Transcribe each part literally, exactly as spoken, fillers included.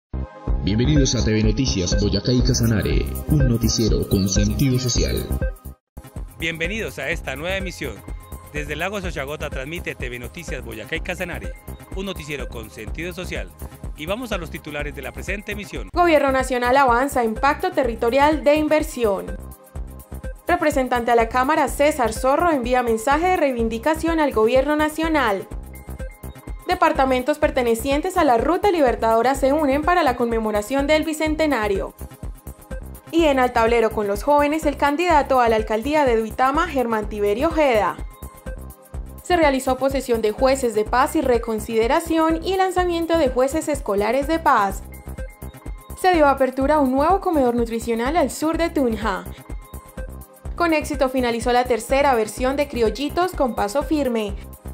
Bienvenidos a T V Noticias Boyacá y Casanare, un noticiero con sentido social. Bienvenidos a esta nueva emisión. Desde el lago Xochagota transmite T V Noticias Boyacá y Casanare, un noticiero con sentido social. Y vamos a los titulares de la presente emisión. Gobierno Nacional avanza en pacto territorial de inversión. Representante a la Cámara César Zorro envía mensaje de reivindicación al Gobierno Nacional. Departamentos pertenecientes a la Ruta Libertadora se unen para la conmemoración del Bicentenario. Y en Al Tablero con los jóvenes, el candidato a la alcaldía de Duitama, Germán Tiberio Ojeda. Se realizó posesión de jueces de paz y reconsideración y lanzamiento de jueces escolares de paz. Se dio apertura a un nuevo comedor nutricional al sur de Tunja. Con éxito finalizó la tercera versión de Criollitos con Paso Firme.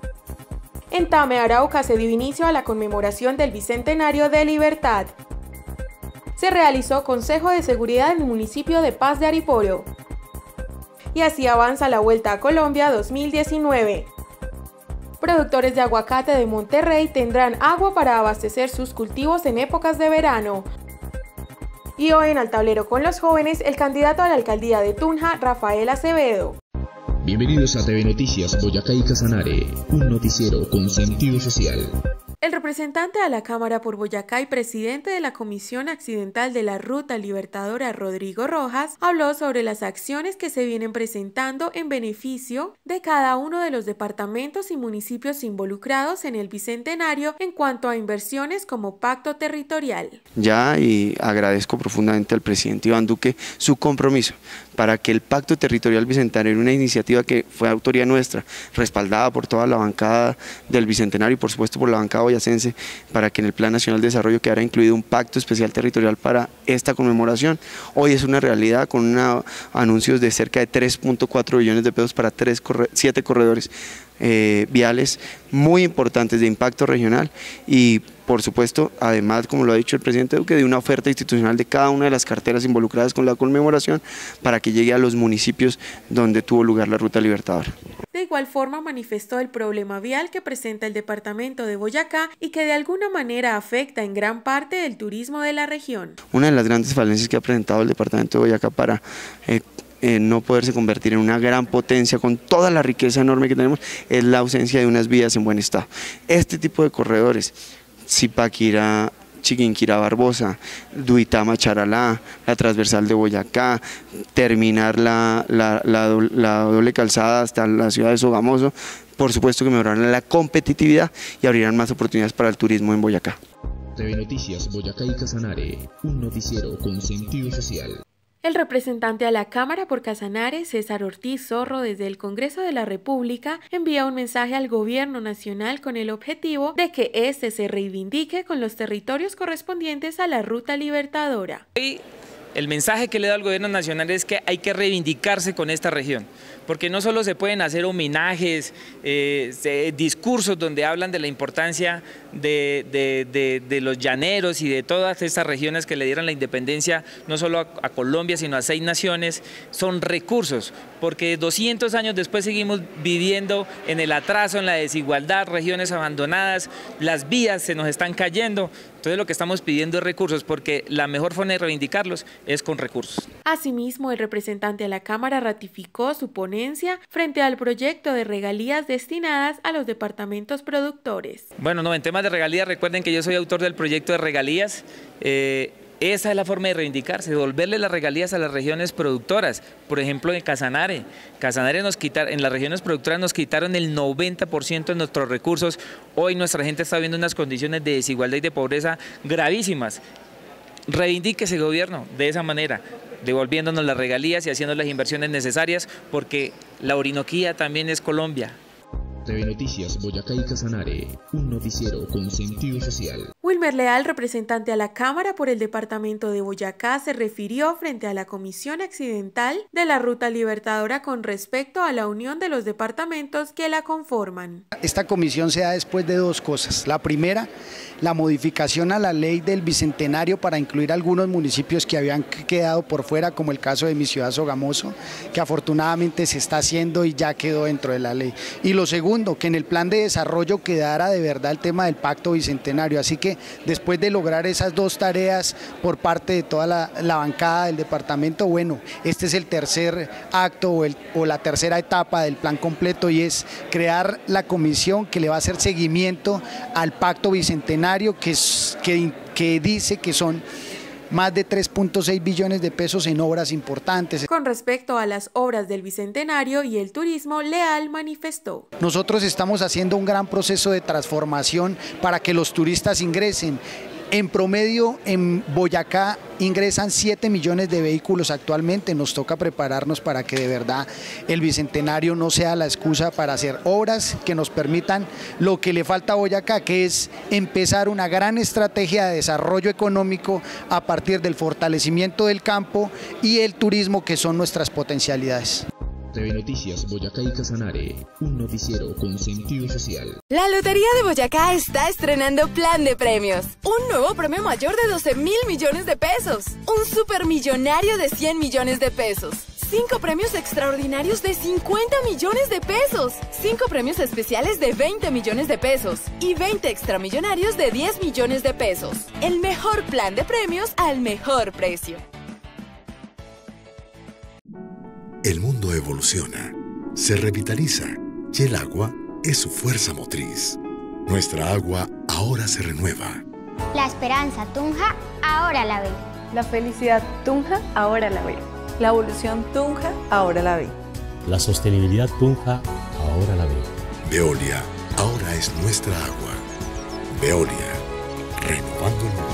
En Tame, Arauca, se dio inicio a la conmemoración del Bicentenario de Libertad. Se realizó Consejo de Seguridad en el municipio de Paz de Ariporo. Y así avanza la Vuelta a Colombia dos mil diecinueve. Productores de aguacate de Monterrey tendrán agua para abastecer sus cultivos en épocas de verano. Y hoy en Al Tablero con los jóvenes, el candidato a la alcaldía de Tunja, Rafael Acevedo. Bienvenidos a T V Noticias Boyacá y Casanare, un noticiero con sentido social. El representante a la Cámara por Boyacá y presidente de la Comisión Accidental de la Ruta Libertadora, Rodrigo Rojas, habló sobre las acciones que se vienen presentando en beneficio de cada uno de los departamentos y municipios involucrados en el Bicentenario en cuanto a inversiones como pacto territorial. Ya, y agradezco profundamente al presidente Iván Duque su compromiso para que el Pacto Territorial Bicentenario, una iniciativa que fue autoría nuestra, respaldada por toda la bancada del Bicentenario y por supuesto por la bancada boyacense, para que en el Plan Nacional de Desarrollo quedara incluido un pacto especial territorial para esta conmemoración. Hoy es una realidad con una, anuncios de cerca de tres punto cuatro billones de pesos para tres, siete corredores eh, viales muy importantes de impacto regional y por supuesto, además, como lo ha dicho el presidente Duque, de una oferta institucional de cada una de las carteras involucradas con la conmemoración para que llegue a los municipios donde tuvo lugar la Ruta Libertadora. De igual forma manifestó el problema vial que presenta el departamento de Boyacá y que de alguna manera afecta en gran parte el turismo de la región. Una de las grandes falencias que ha presentado el departamento de Boyacá para eh, eh, no poderse convertir en una gran potencia con toda la riqueza enorme que tenemos es la ausencia de unas vías en buen estado. Este tipo de corredores, Zipaquirá, Chiquinquirá, Barbosa, Duitama, Charalá, la transversal de Boyacá, terminar la, la, la, la doble calzada hasta la ciudad de Sogamoso, por supuesto que mejorarán la competitividad y abrirán más oportunidades para el turismo en Boyacá. T V Noticias Boyacá y Casanare, un noticiero con sentido social. El representante a la Cámara por Casanare, César Ortiz Zorro, desde el Congreso de la República, envía un mensaje al Gobierno Nacional con el objetivo de que éste se reivindique con los territorios correspondientes a la Ruta Libertadora. Hoy el mensaje que le da al Gobierno Nacional es que hay que reivindicarse con esta región, porque no solo se pueden hacer homenajes, eh, discursos donde hablan de la importancia de, de, de, de los llaneros y de todas estas regiones que le dieron la independencia, no solo a, a Colombia, sino a seis naciones, son recursos, porque doscientos años después seguimos viviendo en el atraso, en la desigualdad, regiones abandonadas, las vías se nos están cayendo. Entonces lo que estamos pidiendo es recursos, porque la mejor forma de reivindicarlos es con recursos. Asimismo, el representante a la Cámara ratificó su ponencia frente al proyecto de regalías destinadas a los departamentos productores. Bueno, no, en temas de regalías, recuerden que yo soy autor del proyecto de regalías. Eh, Esa es la forma de reivindicarse, devolverle las regalías a las regiones productoras. Por ejemplo, en Casanare, Casanare nos quitaron, en las regiones productoras nos quitaron el noventa por ciento de nuestros recursos. Hoy nuestra gente está viendo unas condiciones de desigualdad y de pobreza gravísimas. Reivindique ese gobierno de esa manera, devolviéndonos las regalías y haciendo las inversiones necesarias, porque la Orinoquía también es Colombia. T V Noticias Boyacá y Casanare, un noticiero con sentido social. Wilmer Leal, representante a la Cámara por el departamento de Boyacá, se refirió frente a la Comisión Accidental de la Ruta Libertadora con respecto a la unión de los departamentos que la conforman. Esta comisión se da después de dos cosas. La primera, la modificación a la ley del Bicentenario para incluir algunos municipios que habían quedado por fuera, como el caso de mi ciudad Sogamoso, que afortunadamente se está haciendo y ya quedó dentro de la ley. Y lo segundo, que en el plan de desarrollo quedara de verdad el tema del pacto bicentenario. Así que que después de lograr esas dos tareas por parte de toda la, la bancada del departamento, bueno, este es el tercer acto o, el, o la tercera etapa del plan completo, y es crear la comisión que le va a hacer seguimiento al pacto bicentenario que, es, que, que dice que son más de tres punto seis billones de pesos en obras importantes. Con respecto a las obras del Bicentenario y el turismo, Leal manifestó: nosotros estamos haciendo un gran proceso de transformación para que los turistas ingresen. En promedio en Boyacá ingresan siete millones de vehículos actualmente. Nos toca prepararnos para que de verdad el Bicentenario no sea la excusa para hacer obras que nos permitan lo que le falta a Boyacá, que es empezar una gran estrategia de desarrollo económico a partir del fortalecimiento del campo y el turismo, que son nuestras potencialidades. T V Noticias Boyacá y Casanare, un noticiero con sentido social. La Lotería de Boyacá está estrenando plan de premios. Un nuevo premio mayor de doce mil millones de pesos. Un supermillonario de cien millones de pesos. Cinco premios extraordinarios de cincuenta millones de pesos. Cinco premios especiales de veinte millones de pesos. Y veinte extramillonarios de diez millones de pesos. El mejor plan de premios al mejor precio. El mundo evoluciona, se revitaliza y el agua es su fuerza motriz. Nuestra agua ahora se renueva. La esperanza Tunja ahora la ve. La felicidad Tunja ahora la ve. La evolución Tunja ahora la ve. La sostenibilidad Tunja ahora la ve. Veolia ahora es nuestra agua. Veolia, renovando el mundo.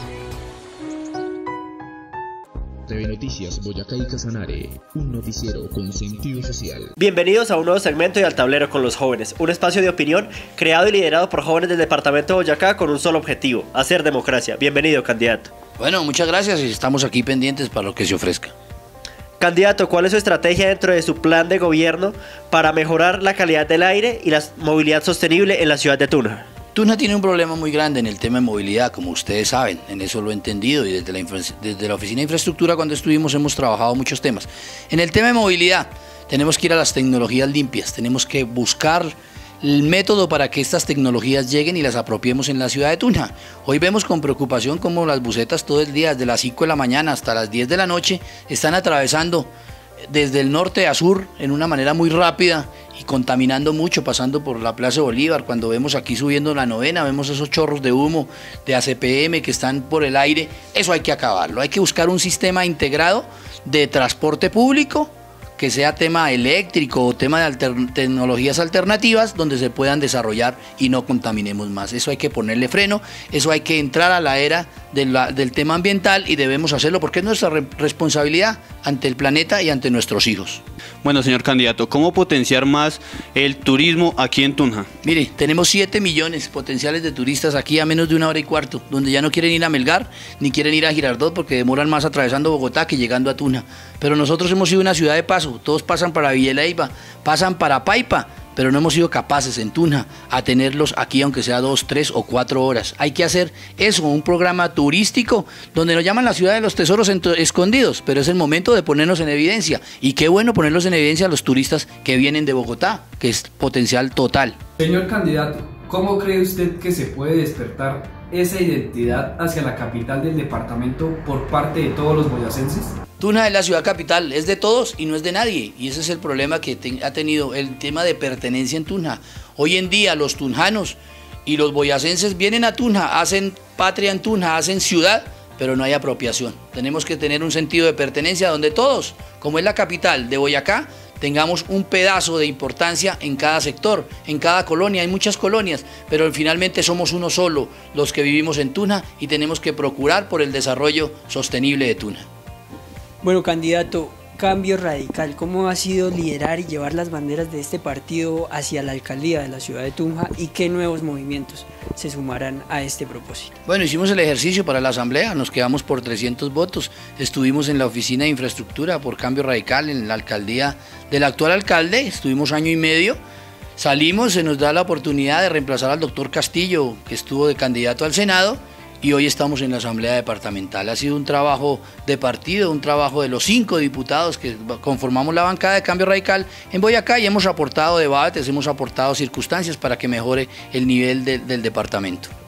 T V Noticias Boyacá y Casanare, un noticiero con sentido social. Bienvenidos a un nuevo segmento de Al Tablero con los Jóvenes, un espacio de opinión creado y liderado por jóvenes del departamento de Boyacá con un solo objetivo: hacer democracia. Bienvenido, candidato. Bueno, muchas gracias y estamos aquí pendientes para lo que se ofrezca. Candidato, ¿cuál es su estrategia dentro de su plan de gobierno para mejorar la calidad del aire y la movilidad sostenible en la ciudad de Tunja? Tunja tiene un problema muy grande en el tema de movilidad, como ustedes saben, en eso lo he entendido, y desde la, desde la Oficina de Infraestructura cuando estuvimos hemos trabajado muchos temas. En el tema de movilidad tenemos que ir a las tecnologías limpias, tenemos que buscar el método para que estas tecnologías lleguen y las apropiemos en la ciudad de Tunja. Hoy vemos con preocupación cómo las busetas todo el día, desde las cinco de la mañana hasta las diez de la noche, están atravesando desde el norte a sur en una manera muy rápida y contaminando mucho, pasando por la Plaza Bolívar. Cuando vemos aquí subiendo la novena, vemos esos chorros de humo de A C P M que están por el aire. Eso hay que acabarlo, hay que buscar un sistema integrado de transporte público que sea tema eléctrico o tema de alter tecnologías alternativas donde se puedan desarrollar y no contaminemos más. Eso hay que ponerle freno, eso hay que entrar a la era de la, del tema ambiental, y debemos hacerlo porque es nuestra re responsabilidad ante el planeta y ante nuestros hijos. Bueno, señor candidato, ¿cómo potenciar más el turismo aquí en Tunja? Mire, tenemos siete millones potenciales de turistas aquí a menos de una hora y cuarto, donde ya no quieren ir a Melgar ni quieren ir a Girardot porque demoran más atravesando Bogotá que llegando a Tunja. Pero nosotros hemos sido una ciudad de paso, todos pasan para Villalaiva, pasan para Paipa, pero no hemos sido capaces en Tunja a tenerlos aquí, aunque sea dos, tres o cuatro horas. Hay que hacer eso, un programa turístico donde nos llaman la ciudad de los tesoros escondidos, pero es el momento de ponernos en evidencia. Y qué bueno ponerlos en evidencia a los turistas que vienen de Bogotá, que es potencial total. Señor candidato, ¿cómo cree usted que se puede despertar esa identidad hacia la capital del departamento por parte de todos los boyacenses? Tunja es la ciudad capital, es de todos y no es de nadie, y ese es el problema que te, ha tenido el tema de pertenencia en Tunja. Hoy en día los tunjanos y los boyacenses vienen a Tunja, hacen patria en Tunja, hacen ciudad, pero no hay apropiación. Tenemos que tener un sentido de pertenencia donde todos, como es la capital de Boyacá, tengamos un pedazo de importancia en cada sector, en cada colonia. Hay muchas colonias, pero finalmente somos uno solo los que vivimos en Tunja y tenemos que procurar por el desarrollo sostenible de Tunja. Bueno, candidato, Cambio Radical, ¿cómo ha sido liderar y llevar las banderas de este partido hacia la alcaldía de la ciudad de Tunja, y qué nuevos movimientos se sumarán a este propósito? Bueno, hicimos el ejercicio para la asamblea, nos quedamos por trescientos votos, estuvimos en la oficina de infraestructura por Cambio Radical en la alcaldía del actual alcalde, estuvimos año y medio, salimos, se nos da la oportunidad de reemplazar al doctor Castillo, que estuvo de candidato al Senado, y hoy estamos en la Asamblea Departamental. Ha sido un trabajo de partido, un trabajo de los cinco diputados que conformamos la bancada de Cambio Radical en Boyacá, y hemos aportado debates, hemos aportado circunstancias para que mejore el nivel de, del departamento.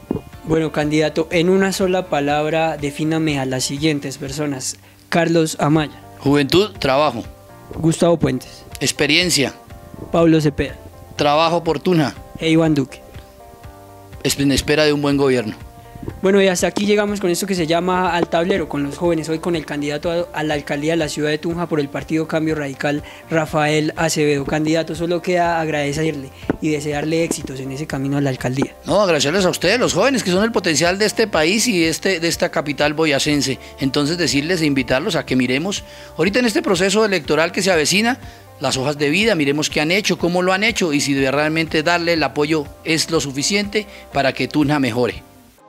Bueno, candidato, en una sola palabra defíname a las siguientes personas. Carlos Amaya. Juventud, trabajo. Gustavo Puentes. Experiencia. Pablo Cepeda. Trabajo por Tunja. E Iván Duque. En espera de un buen gobierno. Bueno, y hasta aquí llegamos con esto que se llama Al Tablero, con los jóvenes, hoy con el candidato a, a la alcaldía de la ciudad de Tunja por el partido Cambio Radical, Rafael Acevedo. Candidato, solo queda agradecerle y desearle éxitos en ese camino a la alcaldía. No, agradecerles a ustedes, los jóvenes, que son el potencial de este país y de, este, de esta capital boyacense. Entonces decirles e invitarlos a que miremos, ahorita en este proceso electoral que se avecina, las hojas de vida, miremos qué han hecho, cómo lo han hecho y si realmente darle el apoyo es lo suficiente para que Tunja mejore.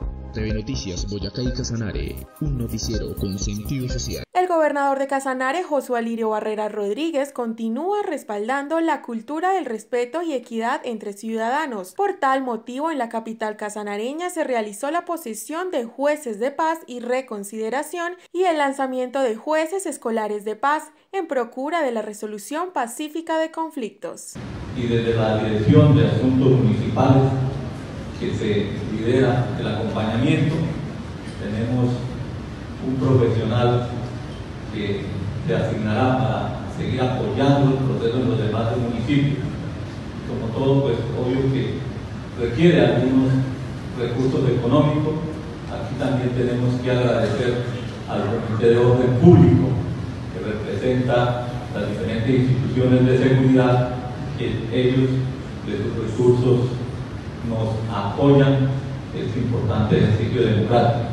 T V Noticias Boyacá y Casanare, un noticiero con sentido social. El gobernador de Casanare, Josué Alirio Barrera Rodríguez, continúa respaldando la cultura del respeto y equidad entre ciudadanos. Por tal motivo, en la capital casanareña se realizó la posesión de jueces de paz y reconsideración y el lanzamiento de jueces escolares de paz en procura de la resolución pacífica de conflictos. Y desde la Dirección de Asuntos Municipales, que se lidera el acompañamiento, tenemos un profesional que se asignará para seguir apoyando el proceso en los demás municipios. Como todo, pues obvio que requiere algunos recursos económicos. Aquí también tenemos que agradecer al Comité de Orden Público, que representa las diferentes instituciones de seguridad, que ellos de sus recursos nos apoyan este importante ejercicio democrático.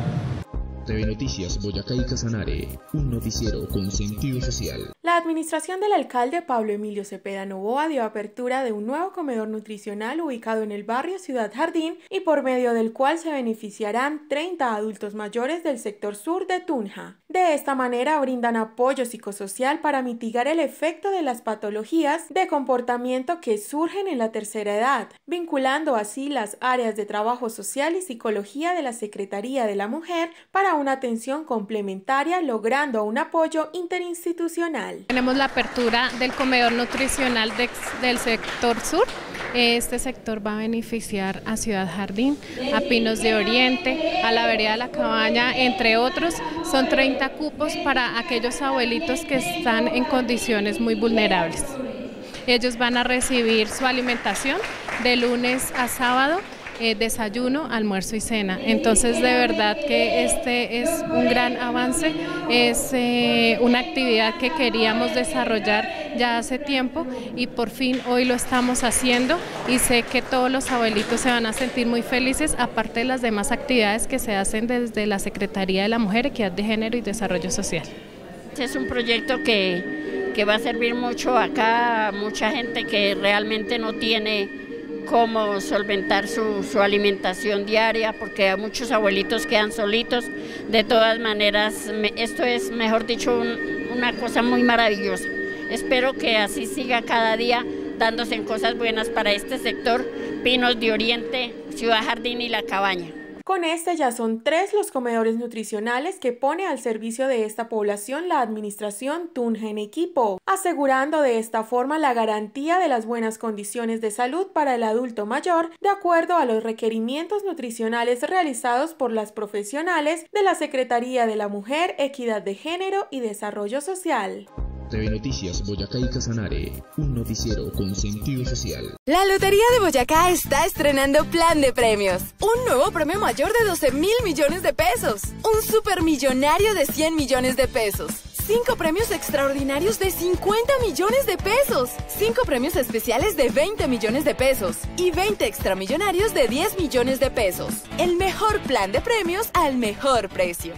T V Noticias Boyacá y Casanare, un noticiero con sentido social. La administración del alcalde Pablo Emilio Cepeda Novoa dio apertura de un nuevo comedor nutricional ubicado en el barrio Ciudad Jardín y por medio del cual se beneficiarán treinta adultos mayores del sector sur de Tunja. De esta manera brindan apoyo psicosocial para mitigar el efecto de las patologías de comportamiento que surgen en la tercera edad, vinculando así las áreas de trabajo social y psicología de la Secretaría de la Mujer para una atención complementaria, logrando un apoyo interinstitucional. Tenemos la apertura del comedor nutricional de, del sector sur. Este sector va a beneficiar a Ciudad Jardín, a Pinos de Oriente, a la vereda de la Cabaña, entre otros. Son treinta cupos para aquellos abuelitos que están en condiciones muy vulnerables. Ellos van a recibir su alimentación de lunes a sábado, Eh, desayuno, almuerzo y cena. Entonces de verdad que este es un gran avance, es eh, una actividad que queríamos desarrollar ya hace tiempo y por fin hoy lo estamos haciendo y sé que todos los abuelitos se van a sentir muy felices, aparte de las demás actividades que se hacen desde la Secretaría de la Mujer, Equidad de Género y Desarrollo Social. Es un proyecto que, que va a servir mucho acá a mucha gente que realmente no tiene cómo solventar su, su alimentación diaria, porque muchos abuelitos quedan solitos. De todas maneras, me, esto es, mejor dicho, un, una cosa muy maravillosa. Espero que así siga cada día dándose en cosas buenas para este sector, Pinos de Oriente, Ciudad Jardín y La Cabaña. Con este ya son tres los comedores nutricionales que pone al servicio de esta población la administración Tunja en equipo, asegurando de esta forma la garantía de las buenas condiciones de salud para el adulto mayor, de acuerdo a los requerimientos nutricionales realizados por las profesionales de la Secretaría de la Mujer, Equidad de Género y Desarrollo Social. T V Noticias Boyacá y Casanare, un noticiero con sentido social. La Lotería de Boyacá está estrenando plan de premios. Un nuevo premio mayor de doce mil millones de pesos. Un supermillonario de cien millones de pesos. Cinco premios extraordinarios de cincuenta millones de pesos. Cinco premios especiales de veinte millones de pesos. Y veinte extramillonarios de diez millones de pesos. El mejor plan de premios al mejor precio.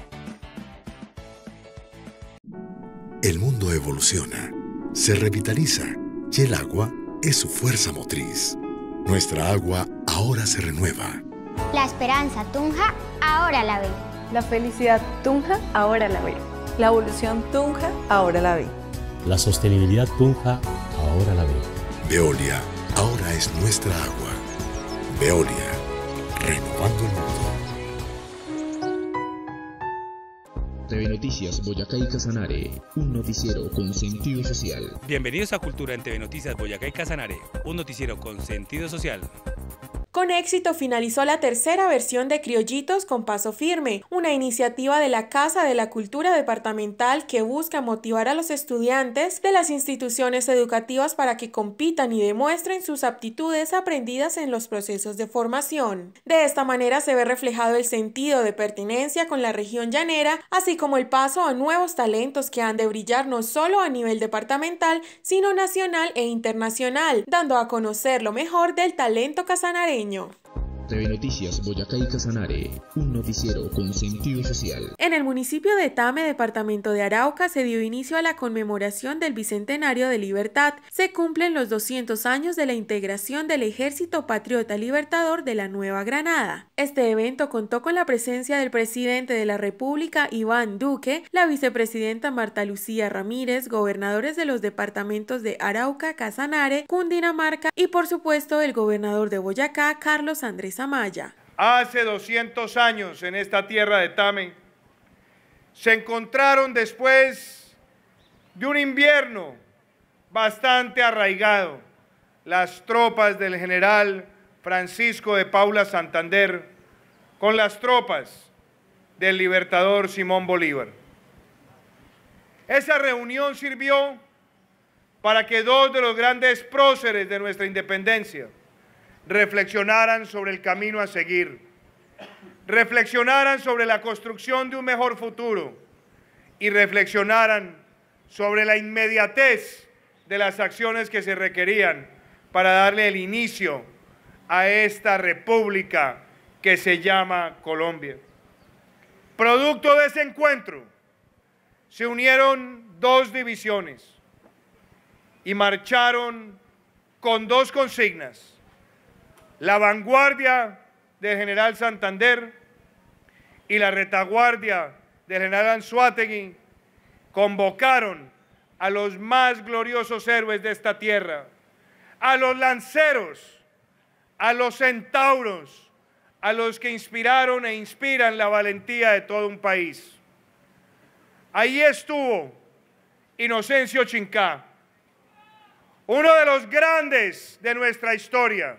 El mundo evoluciona, se revitaliza y el agua es su fuerza motriz. Nuestra agua ahora se renueva. La esperanza Tunja ahora la ve. La felicidad Tunja ahora la ve. La evolución Tunja ahora la ve. La sostenibilidad Tunja ahora la ve. Veolia ahora es nuestra agua. Veolia, renovando el mundo. T V Noticias Boyacá y Casanare, un noticiero con sentido social. Bienvenidos a Cultura en T V Noticias Boyacá y Casanare, un noticiero con sentido social. Con éxito finalizó la tercera versión de Criollitos con Paso Firme, una iniciativa de la Casa de la Cultura Departamental que busca motivar a los estudiantes de las instituciones educativas para que compitan y demuestren sus aptitudes aprendidas en los procesos de formación. De esta manera se ve reflejado el sentido de pertenencia con la región llanera, así como el paso a nuevos talentos que han de brillar no solo a nivel departamental, sino nacional e internacional, dando a conocer lo mejor del talento casanareño. T V Noticias Boyacá y Casanare, un noticiero con sentido social. En el municipio de Tame, departamento de Arauca, se dio inicio a la conmemoración del Bicentenario de Libertad. Se cumplen los doscientos años de la integración del Ejército Patriota Libertador de la Nueva Granada. Este evento contó con la presencia del presidente de la República, Iván Duque, la vicepresidenta Marta Lucía Ramírez, gobernadores de los departamentos de Arauca, Casanare, Cundinamarca y por supuesto el gobernador de Boyacá, Carlos Andrés Amaya. Hace doscientos años en esta tierra de Tame se encontraron después de un invierno bastante arraigado las tropas del general Francisco de Paula Santander con las tropas del libertador Simón Bolívar. Esa reunión sirvió para que dos de los grandes próceres de nuestra independencia reflexionaran sobre el camino a seguir, reflexionaran sobre la construcción de un mejor futuro y reflexionaran sobre la inmediatez de las acciones que se requerían para darle el inicio a esta república que se llama Colombia. Producto de ese encuentro se unieron dos divisiones y marcharon con dos consignas: la vanguardia del general Santander y la retaguardia del general Anzoátegui convocaron a los más gloriosos héroes de esta tierra, a los lanceros, a los centauros, a los que inspiraron e inspiran la valentía de todo un país. Ahí estuvo Inocencio Chincá, uno de los grandes de nuestra historia,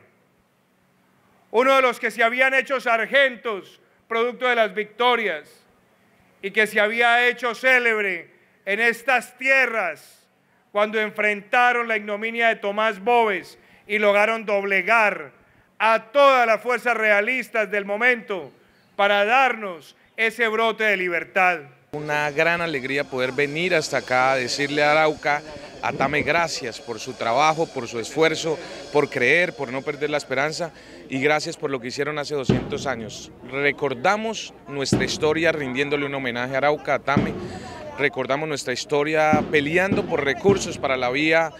uno de los que se habían hecho sargentos producto de las victorias y que se había hecho célebre en estas tierras cuando enfrentaron la ignominia de Tomás Boves y lograron doblegar a todas las fuerzas realistas del momento para darnos ese brote de libertad. Una gran alegría poder venir hasta acá a decirle a Arauca, a Tame, gracias por su trabajo, por su esfuerzo, por creer, por no perder la esperanza y gracias por lo que hicieron hace doscientos años. Recordamos nuestra historia rindiéndole un homenaje a Arauca, a Tame, recordamos nuestra historia peleando por recursos para la vía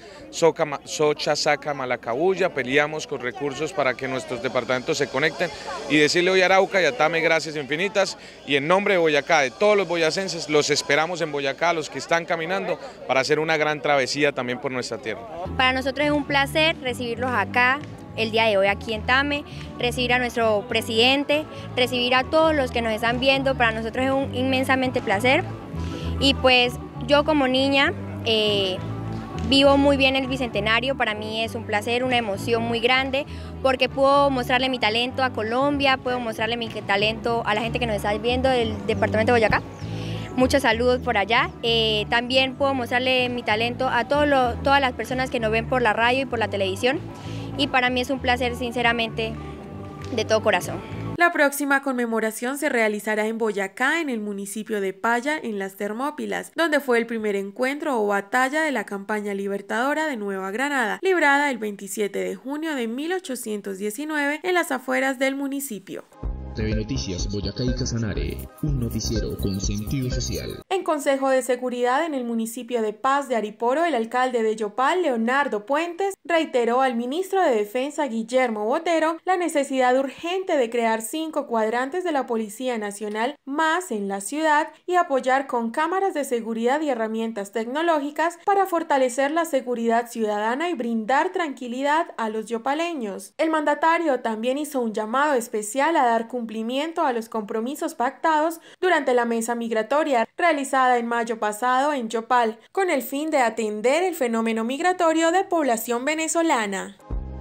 Socha-Saca-Malacabulla, peleamos con recursos para que nuestros departamentos se conecten y decirle hoy a Arauca y a Tame gracias infinitas y en nombre de Boyacá, de todos los boyacenses, los esperamos en Boyacá, los que están caminando para hacer una gran travesía también por nuestra tierra. Para nosotros es un placer recibirlos acá el día de hoy aquí en Tame, recibir a nuestro presidente, recibir a todos los que nos están viendo, para nosotros es un inmensamente placer y pues yo como niña eh, vivo muy bien el Bicentenario, para mí es un placer, una emoción muy grande, porque puedo mostrarle mi talento a Colombia, puedo mostrarle mi talento a la gente que nos está viendo del departamento de Boyacá. Muchos saludos por allá. Eh, también puedo mostrarle mi talento a todo lo, todas las personas que nos ven por la radio y por la televisión. Y para mí es un placer, sinceramente, de todo corazón. La próxima conmemoración se realizará en Boyacá, en el municipio de Paya, en las Termópilas, donde fue el primer encuentro o batalla de la campaña libertadora de Nueva Granada, librada el veintisiete de junio de mil ochocientos diecinueve en las afueras del municipio. T V Noticias Boyacá y Casanare, un noticiero con sentido social. En Consejo de Seguridad en el municipio de Paz de Ariporo, el alcalde de Yopal, Leonardo Puentes, reiteró al ministro de Defensa, Guillermo Botero, la necesidad urgente de crear cinco cuadrantes de la Policía Nacional más en la ciudad y apoyar con cámaras de seguridad y herramientas tecnológicas para fortalecer la seguridad ciudadana y brindar tranquilidad a los yopaleños. El mandatario también hizo un llamado especial a dar cumplimiento cumplimiento a los compromisos pactados durante la mesa migratoria realizada en mayo pasado en Yopal, con el fin de atender el fenómeno migratorio de población venezolana.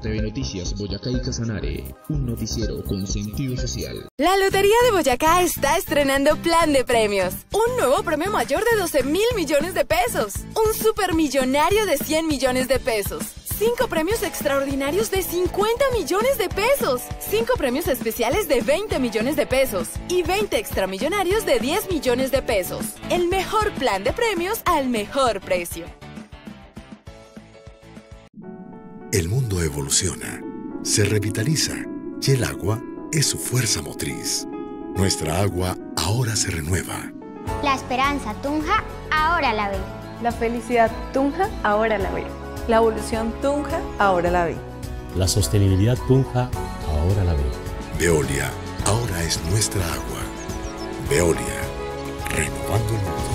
T V Noticias Boyacá y Casanare, un noticiero con sentido social. La Lotería de Boyacá está estrenando plan de premios. Un nuevo premio mayor de doce mil millones de pesos. Un supermillonario de cien millones de pesos. Cinco premios extraordinarios de cincuenta millones de pesos. Cinco premios especiales de veinte millones de pesos. Y veinte extramillonarios de diez millones de pesos. El mejor plan de premios al mejor precio. El mundo evoluciona, se revitaliza y el agua es su fuerza motriz. Nuestra agua ahora se renueva. La esperanza Tunja ahora la ve. La felicidad Tunja ahora la ve. La evolución Tunja ahora la ve. La sostenibilidad Tunja ahora la ve. Veolia ahora es nuestra agua. Veolia, renovando el mundo.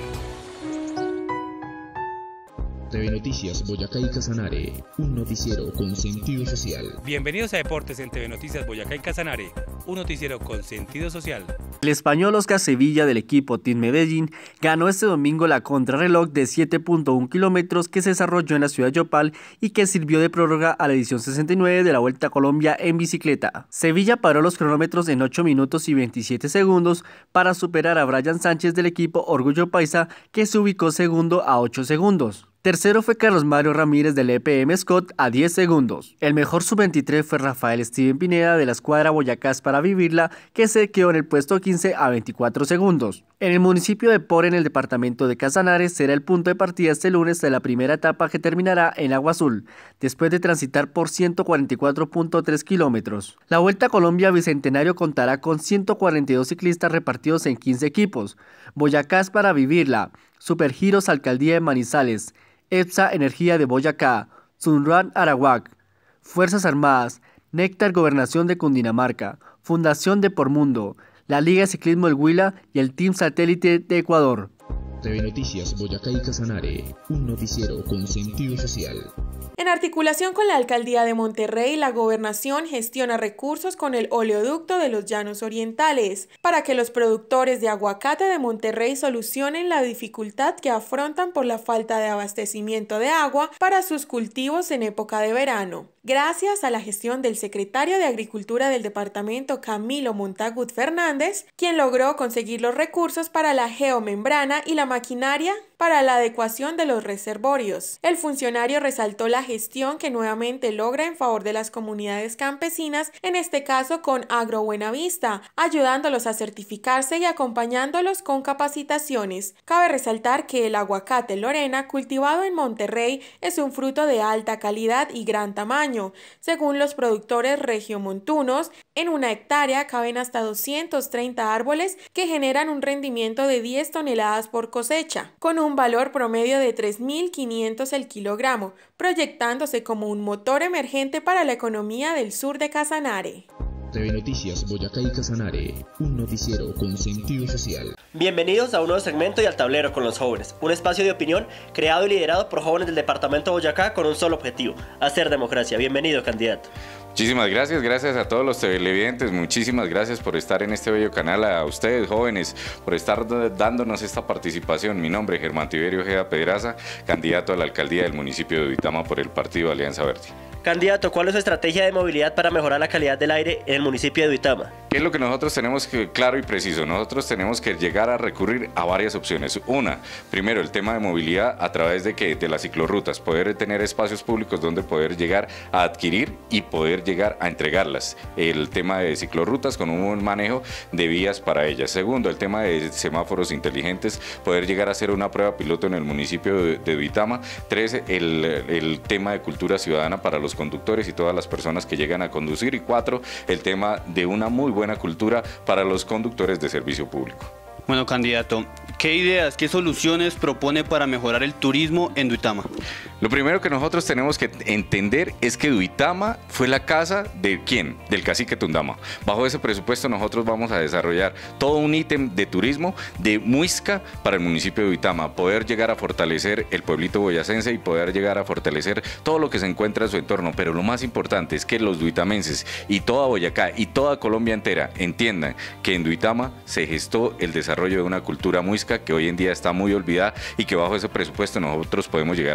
T V Noticias Boyacá y Casanare, un noticiero con sentido social. Bienvenidos a Deportes en T V Noticias Boyacá y Casanare, un noticiero con sentido social. El español Oscar Sevilla del equipo Team Medellín ganó este domingo la contrarreloj de siete punto uno kilómetros que se desarrolló en la ciudad de Yopal y que sirvió de prórroga a la edición sesenta y nueve de la Vuelta a Colombia en bicicleta. Sevilla paró los cronómetros en ocho minutos y veintisiete segundos para superar a Brian Sánchez del equipo Orgullo Paisa, que se ubicó segundo a ocho segundos. Tercero fue Carlos Mario Ramírez del E P M Scott a diez segundos. El mejor sub veintitrés fue Rafael Steven Pineda de la escuadra Boyacás para Vivirla, que se quedó en el puesto quince a veinticuatro segundos. En el municipio de Por, en el departamento de Casanare, será el punto de partida este lunes de la primera etapa que terminará en Agua Azul, después de transitar por ciento cuarenta y cuatro punto tres kilómetros. La Vuelta a Colombia Bicentenario contará con ciento cuarenta y dos ciclistas repartidos en quince equipos. Boyacás para Vivirla, Supergiros Alcaldía de Manizales, EPSA Energía de Boyacá, Sunrun Arawak, Fuerzas Armadas, Néctar Gobernación de Cundinamarca, Fundación de Por Mundo, la Liga de Ciclismo del Huila y el Team Satélite de Ecuador. T V Noticias Boyacá y Casanare, un noticiero con sentido social. En articulación con la Alcaldía de Monterrey, la Gobernación gestiona recursos con el oleoducto de los Llanos Orientales para que los productores de aguacate de Monterrey solucionen la dificultad que afrontan por la falta de abastecimiento de agua para sus cultivos en época de verano. Gracias a la gestión del secretario de Agricultura del departamento, Camilo Montagut Fernández, quien logró conseguir los recursos para la geomembrana y la maquinaria para la adecuación de los reservorios. El funcionario resaltó la gestión que nuevamente logra en favor de las comunidades campesinas, en este caso con Agro Buenavista, ayudándolos a certificarse y acompañándolos con capacitaciones. Cabe resaltar que el aguacate Lorena, cultivado en Monterrey, es un fruto de alta calidad y gran tamaño. Según los productores regiomontunos, en una hectárea caben hasta doscientos treinta árboles que generan un rendimiento de diez toneladas por cosecha, con un valor promedio de tres mil quinientos el kilogramo, proyectándose como un motor emergente para la economía del sur de Casanare. T V Noticias Boyacá y Casanare, un noticiero con sentido social. Bienvenidos a un nuevo segmento y al tablero con los jóvenes, un espacio de opinión creado y liderado por jóvenes del departamento de Boyacá con un solo objetivo, hacer democracia. Bienvenido, candidato. Muchísimas gracias, gracias a todos los televidentes, muchísimas gracias por estar en este bello canal, a ustedes jóvenes, por estar dándonos esta participación. Mi nombre es Germán Tiberio Ojeda Pedraza, candidato a la alcaldía del municipio de Duitama por el partido Alianza Verde. Candidato, ¿cuál es su estrategia de movilidad para mejorar la calidad del aire en el municipio de Duitama? ¿Qué es lo que nosotros tenemos que, claro y preciso? Nosotros tenemos que llegar a recurrir a varias opciones. Una, primero el tema de movilidad a través de, que, de las ciclorrutas, poder tener espacios públicos donde poder llegar a adquirir y poder llegar a entregarlas. El tema de ciclorrutas con un buen manejo de vías para ellas. Segundo, el tema de semáforos inteligentes, poder llegar a hacer una prueba piloto en el municipio de, de Duitama. Tres, el, el tema de cultura ciudadana para los conductores y todas las personas que llegan a conducir. Y cuatro, el tema de una muy buena cultura para los conductores de servicio público. Bueno, candidato, ¿qué ideas, qué soluciones propone para mejorar el turismo en Duitama? Lo primero que nosotros tenemos que entender es que Duitama fue la casa de ¿quién? Del cacique Tundama. Bajo ese presupuesto nosotros vamos a desarrollar todo un ítem de turismo de muisca para el municipio de Duitama, poder llegar a fortalecer el pueblito boyacense y poder llegar a fortalecer todo lo que se encuentra en su entorno. Pero lo más importante es que los duitamenses y toda Boyacá y toda Colombia entera entiendan que en Duitama se gestó el desarrollo de una cultura muisca que hoy en día está muy olvidada y que bajo ese presupuesto nosotros podemos llegar a desarrollar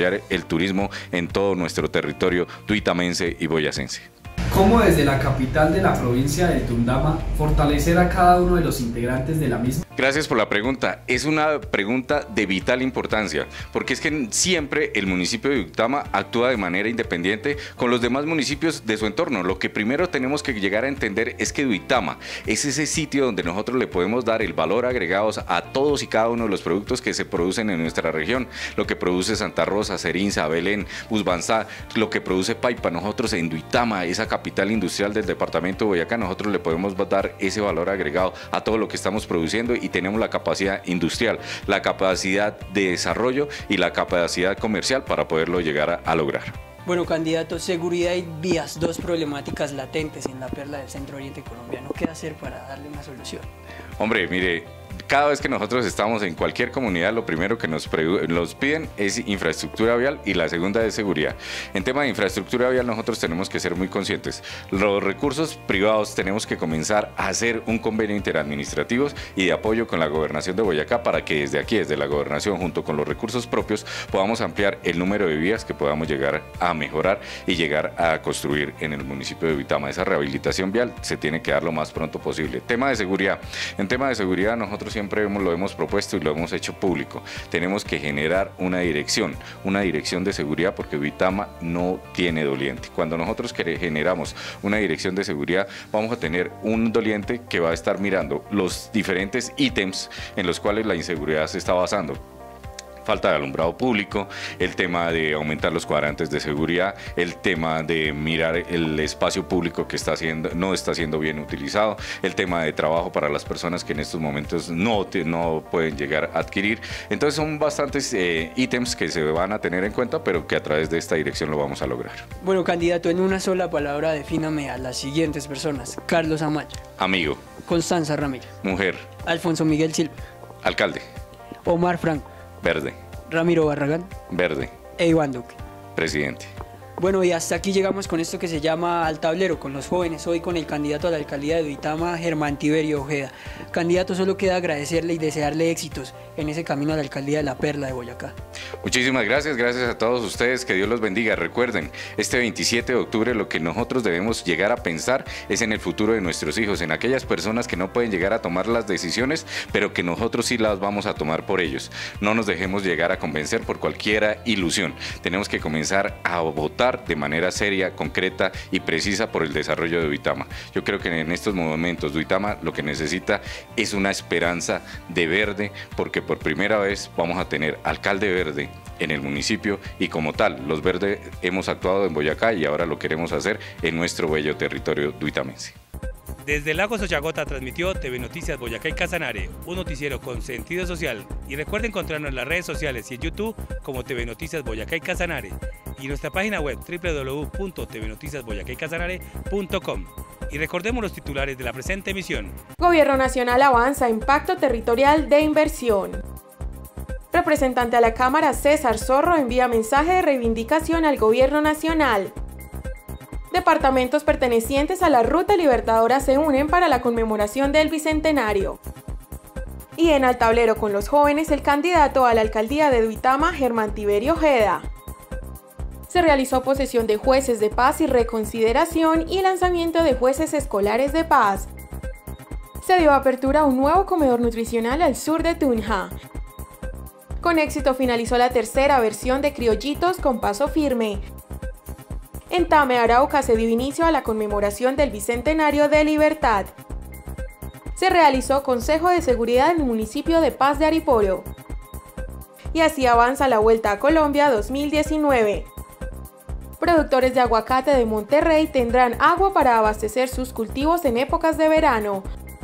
desarrollar el turismo en todo nuestro territorio duitamense y boyacense. ¿Cómo desde la capital de la provincia de Tundama fortalecer a cada uno de los integrantes de la misma? Gracias por la pregunta. Es una pregunta de vital importancia, porque es que siempre el municipio de Duitama actúa de manera independiente con los demás municipios de su entorno. Lo que primero tenemos que llegar a entender es que Duitama es ese sitio donde nosotros le podemos dar el valor agregado a todos y cada uno de los productos que se producen en nuestra región. Lo que produce Santa Rosa, Serinza, Belén, Busbanzá, lo que produce Paipa. Nosotros en Duitama, esa capital industrial del departamento de Boyacá, nosotros le podemos dar ese valor agregado a todo lo que estamos produciendo y tenemos la capacidad industrial, la capacidad de desarrollo y la capacidad comercial para poderlo llegar a, a lograr. Bueno, candidato, seguridad y vías, dos problemáticas latentes en la perla del centro oriente colombiano. ¿Qué hacer para darle una solución? Hombre, mire, cada vez que nosotros estamos en cualquier comunidad, lo primero que nos, nos piden es infraestructura vial y la segunda es seguridad. En tema de infraestructura vial nosotros tenemos que ser muy conscientes. Los recursos privados tenemos que comenzar a hacer un convenio interadministrativo y de apoyo con la gobernación de Boyacá para que desde aquí, desde la gobernación, junto con los recursos propios, podamos ampliar el número de vías que podamos llegar a mejorar y llegar a construir en el municipio de Duitama. Esa rehabilitación vial se tiene que dar lo más pronto posible. Tema de seguridad. En tema de seguridad nosotros siempre hemos, lo hemos propuesto y lo hemos hecho público. Tenemos que generar una dirección, una dirección de seguridad porque Duitama no tiene doliente. Cuando nosotros generamos una dirección de seguridad, vamos a tener un doliente que va a estar mirando los diferentes ítems en los cuales la inseguridad se está basando. Falta de alumbrado público, el tema de aumentar los cuadrantes de seguridad, el tema de mirar el espacio público que está siendo, no está siendo bien utilizado, el tema de trabajo para las personas que en estos momentos no, no pueden llegar a adquirir. Entonces son bastantes eh, ítems que se van a tener en cuenta, pero que a través de esta dirección lo vamos a lograr. Bueno, candidato, en una sola palabra defíname a las siguientes personas. Carlos Amaya. Amigo. Constanza Ramírez. Mujer. Alfonso Miguel Silva. Alcalde. Omar Franco. Verde. Ramiro Barragán. Verde. E Iván Duque. Presidente. Bueno, y hasta aquí llegamos con esto que se llama Al Tablero, con los jóvenes, hoy con el candidato a la alcaldía de Duitama, Germán Tiberio Ojeda. Candidato, solo queda agradecerle y desearle éxitos en ese camino a la alcaldía de la Perla de Boyacá. Muchísimas gracias, gracias a todos ustedes, que Dios los bendiga. Recuerden, este veintisiete de octubre lo que nosotros debemos llegar a pensar es en el futuro de nuestros hijos, en aquellas personas que no pueden llegar a tomar las decisiones, pero que nosotros sí las vamos a tomar por ellos. No nos dejemos llegar a convencer por cualquier ilusión. Tenemos que comenzar a votar de manera seria, concreta y precisa por el desarrollo de Duitama. Yo creo que en estos momentos Duitama lo que necesita es una esperanza de verde, porque por primera vez vamos a tener alcalde verde en el municipio y como tal, los verdes hemos actuado en Boyacá y ahora lo queremos hacer en nuestro bello territorio duitamense. Desde Lagos Ochagota transmitió T V Noticias Boyacá y Casanare, un noticiero con sentido social. Y recuerden encontrarnos en las redes sociales y en YouTube como T V Noticias Boyacá y Casanare y nuestra página web w w w punto t v noticias boyacá y casanare punto com. Y recordemos los titulares de la presente emisión. Gobierno Nacional avanza en pacto territorial de inversión. Representante a la Cámara César Zorro envía mensaje de reivindicación al Gobierno Nacional. Departamentos pertenecientes a la Ruta Libertadora se unen para la conmemoración del Bicentenario. Y en Al Tablero con los jóvenes, el candidato a la alcaldía de Duitama, Germán Tiberio Ojeda. Se realizó posesión de jueces de paz y reconsideración y lanzamiento de jueces escolares de paz. Se dio apertura a un nuevo comedor nutricional al sur de Tunja. Con éxito finalizó la tercera versión de Criollitos con Paso Firme. En Tame, Arauca, se dio inicio a la conmemoración del Bicentenario de Libertad. Se realizó Consejo de Seguridad en el municipio de Paz de Ariporo. Y así avanza la Vuelta a Colombia dos mil diecinueve. Productores de aguacate de Monterrey tendrán agua para abastecer sus cultivos en épocas de verano.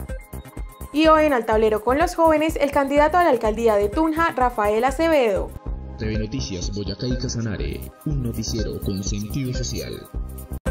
Y hoy en Al Tablero con los jóvenes, el candidato a la alcaldía de Tunja, Rafael Acevedo. T V Noticias Boyacá y Casanare, un noticiero con sentido social.